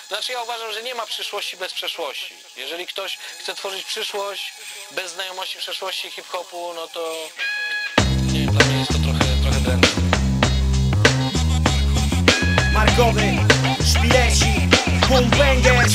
Znaczy ja uważam, że nie ma przyszłości bez przeszłości. Jeżeli ktoś chce tworzyć przyszłość bez znajomości przeszłości hip-hopu, no to nie wiem, dla mnie jest to trochę drętwe. Markowy, szpileci, boom bangers.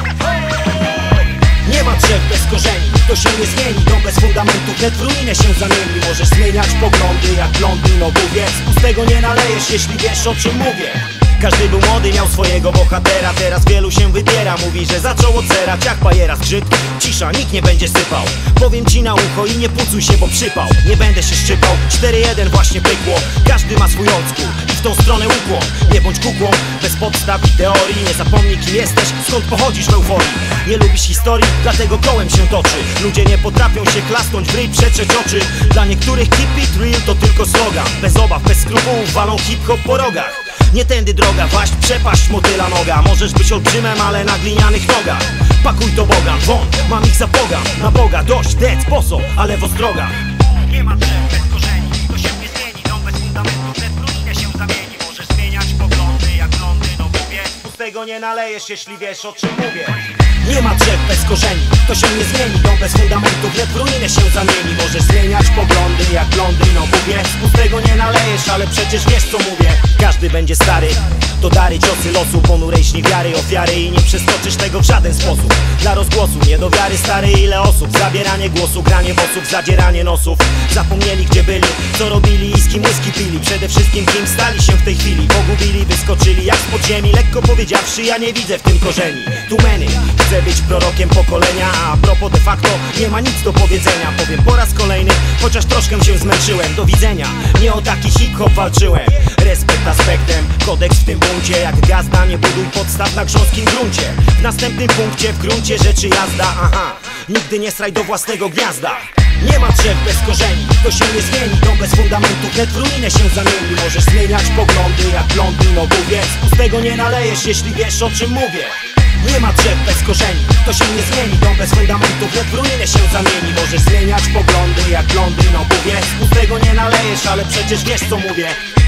Nie ma drzew bez korzeni, to się nie zmieni. Dom bez fundamentów, net w ruinę się zamieni. Możesz zmieniać poglądy jak Londyn, obuwie. Z pustego nie nalejesz, jeśli wiesz, o czym mówię. Każdy był młody, miał swojego bohatera. Teraz wielu się wybiera, mówi, że zaczął od zera. Jak bajera zgrzyt, cisza, nikt nie będzie sypał. Powiem ci na ucho i nie pucuj się, bo przypał. Nie będę się szczypał, 4-1 właśnie pykło. Każdy ma swój old school i w tą stronę ukłon. Nie bądź kukłą, bez podstaw i teorii. Nie zapomnij, kim jesteś, skąd pochodzisz w euforii. Nie lubisz historii, dlatego kołem się toczy. Ludzie nie potrafią się klasnąć w ryj, przetrzeć oczy. Dla niektórych keep it real to tylko slogan. Bez obaw, bez skrupułów walą hip-hop po rogach. Nie tędy droga, waść, przepaść, motyla noga. Możesz być olbrzymem, ale na glinianych nogach. Pakuj to bogan, won, mam ich za pogan. Na Boga dość, dec, poso, ale w ostrogach. Nie ma drzew bez korzeni, to się nie zmieni. Dom bez fundamentów, net w ruinę się zamieni. Możesz zmieniać poglądy jak Londyn, no mówię. Z pustego nie nalejesz, jeśli wiesz, o czym mówię. Nie ma drzew bez korzeni, to się nie zmieni. Dom bez fundamentów, net w ruinę się zamieni. Możesz zmieniać poglądy jak Londyn, no mówię. Z pustego nie nalejesz, ale przecież wiesz, co mówię. Każdy będzie stary, to dary, ciosy losu, ponurej wiary, ofiary i nie przeskoczysz tego w żaden sposób. Dla rozgłosu, nie do wiary stary, ile osób. Zabieranie głosu, granie bossów, zadzieranie nosów. Zapomnieli gdzie byli, co robili i z kim whisky pili. Przede wszystkim kim stali się w tej chwili. Pogubili, wyskoczyli jak z podziemi. Lekko powiedziawszy, ja nie widzę w tym korzeni. Too many, chcę być prorokiem pokolenia. A propos de facto, nie ma nic do powiedzenia. Powiem po raz kolejny, chociaż troszkę się zmęczyłem. Do widzenia, nie o taki hip-hop walczyłem. Respekt aspektem, kodeks w tym buncie. Jak gwiazda, nie buduj podstaw na grząskim gruncie. W następnym punkcie, w gruncie rzeczy jazda. Aha, nigdy nie straj do własnego gniazda. Nie ma drzew bez korzeni, to się nie zmieni. Dom bez fundamentów, net w ruinę się zamieni. Możesz zmieniać poglądy jak Londyn, obuwie. Z pustego nie nalejesz, jeśli wiesz, o czym mówię. Nie ma drzew bez korzeni, to się nie zmieni. Dom bez fundamentów, net w ruinę się zamieni. Możesz zmieniać poglądy jak Londyn, obuwie. Z pustego nie nalejesz, ale przecież wiesz, co mówię.